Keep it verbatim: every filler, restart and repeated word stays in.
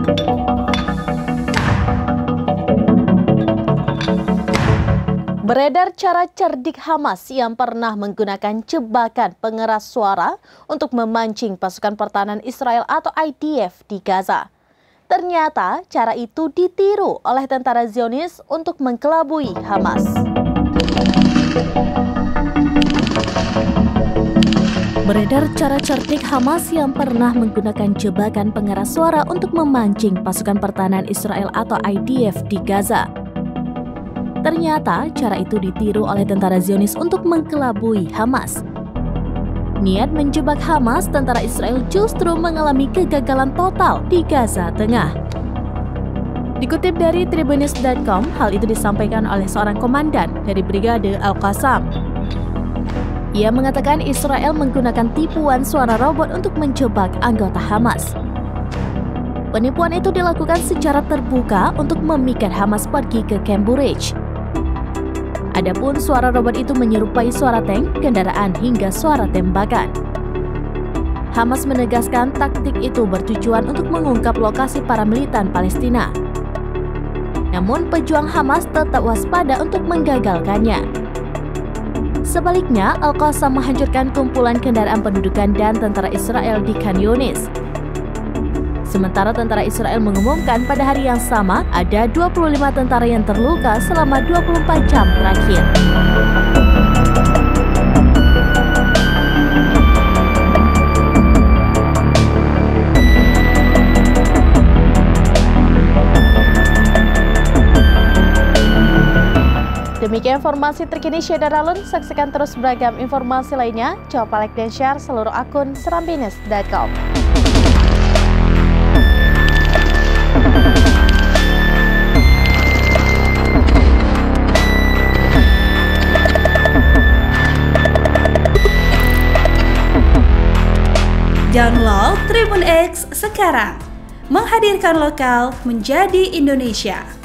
Beredar cara cerdik Hamas yang pernah menggunakan jebakan pengeras suara untuk memancing pasukan pertahanan Israel atau I D F di Gaza. Ternyata cara itu ditiru oleh tentara Zionis untuk mengkelabui Hamas. Beredar cara cerdik Hamas yang pernah menggunakan jebakan pengeras suara untuk memancing pasukan pertahanan Israel atau I D F di Gaza. Ternyata cara itu ditiru oleh tentara Zionis untuk mengkelabui Hamas. Niat menjebak Hamas, tentara Israel justru mengalami kegagalan total di Gaza Tengah. Dikutip dari Tribunnews dot com, hal itu disampaikan oleh seorang komandan dari Brigade Al-Qassam. Ia mengatakan Israel menggunakan tipuan suara robot untuk menjebak anggota Hamas. Penipuan itu dilakukan secara terbuka untuk memikat Hamas pergi ke Camp Bureij. Adapun suara robot itu menyerupai suara tank, kendaraan hingga suara tembakan. Hamas menegaskan taktik itu bertujuan untuk mengungkap lokasi para militan Palestina. Namun pejuang Hamas tetap waspada untuk menggagalkannya. Sebaliknya, Al-Qassam menghancurkan kumpulan kendaraan pendudukan dan tentara Israel di Khan Yunis. Sementara tentara Israel mengumumkan pada hari yang sama ada dua puluh lima tentara yang terluka selama dua puluh empat jam terakhir. Demikian informasi terkini Syeda Ralun. Saksikan terus beragam informasi lainnya. Coba like dan share seluruh akun Serambines dot com. Download Tribun X sekarang, menghadirkan lokal menjadi Indonesia.